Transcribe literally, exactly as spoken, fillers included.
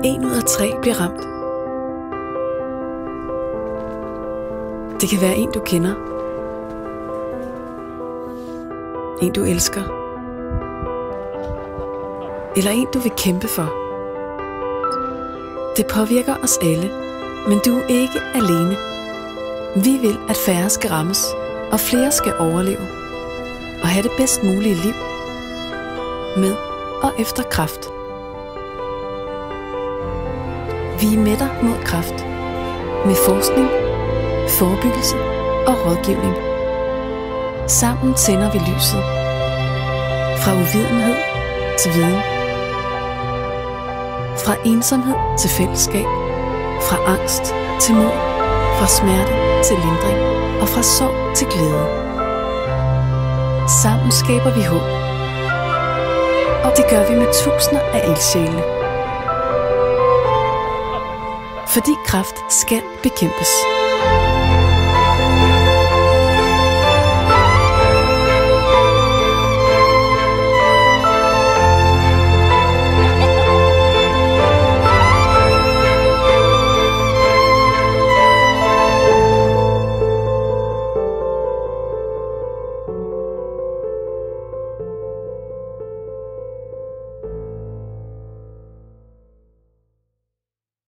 En ud af tre bliver ramt. Det kan være en, du kender. En, du elsker. Eller en, du vil kæmpe for. Det påvirker os alle, men du er ikke alene. Vi vil, at færre skal rammes, og flere skal overleve og have det bedst mulige liv med og efter kræft. Vi er med dig mod kræft med forskning, forebyggelse og rådgivning. Sammen tænder vi lyset fra uvidenhed til viden, fra ensomhed til fællesskab, fra angst til mod, fra smerte til lindring og fra sorg til glæde. Sammen skaber vi håb, og det gør vi med tusinder af ildsjæle. Fordi kræft skal bekæmpes.